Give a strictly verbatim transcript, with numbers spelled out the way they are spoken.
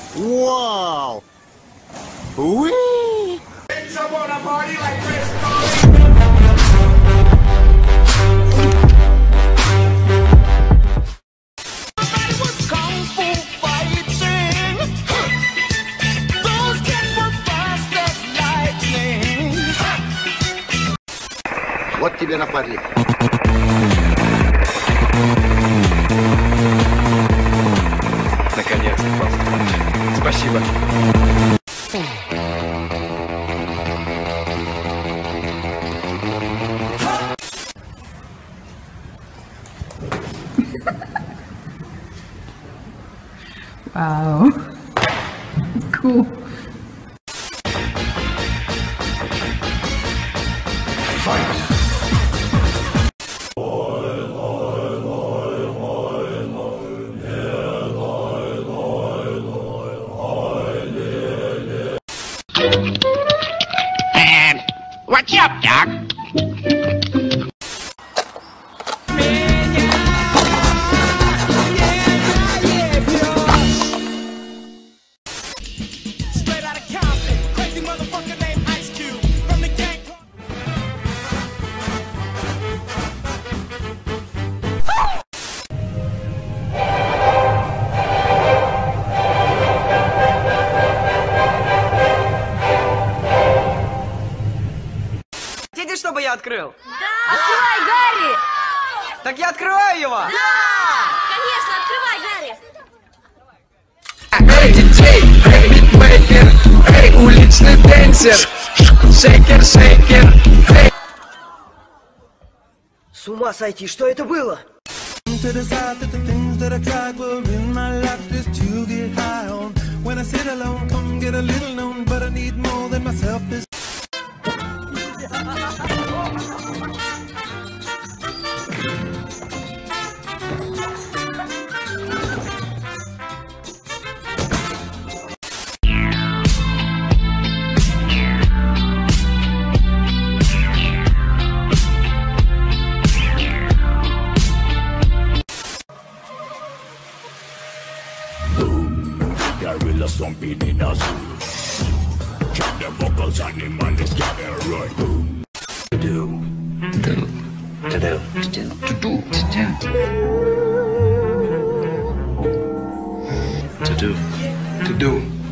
Wow! Whee! Вот тебе напарник. Наконец-то, папа. Спасибо. Wow. Cool. What's up, Doc? Straight out of Compton, crazy motherfucker named Ice Cube from the gang. Хотите, чтобы я открыл? Да! Открывай, Гарри! Так я открываю его! Да! Конечно, открывай, Гарри! Эй, диджей, эй, битмейкер, эй, уличный дэнсер, шейкер, шейкер, эй. С ума сойти, что это было? To decide that the things that I tried were in my life just to get high on. When I sit alone, come get a little known, but I need more than myself. This gorilla stomping in a zoo. Check the vocals, animals gather right. To do, to do, to do, to do, to do, to do, to do, to do.